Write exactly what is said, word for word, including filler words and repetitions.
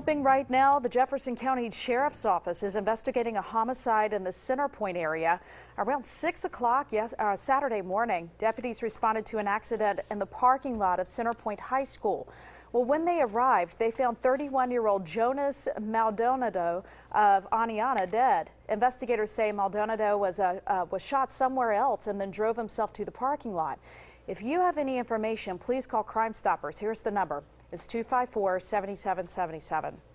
Developing right now, the Jefferson County Sheriff's Office is investigating a homicide in the Center Point area. Around six o'clock yes, uh, Saturday morning, deputies responded to an accident in the parking lot of Center Point High School. Well, when they arrived, they found thirty-one-year-old Jonas Maldonado of Aniana dead. Investigators say Maldonado was, uh, uh, was shot somewhere else and then drove himself to the parking lot. If you have any information, please call Crime Stoppers. Here's the number. It's two five four, seven seven seven seven.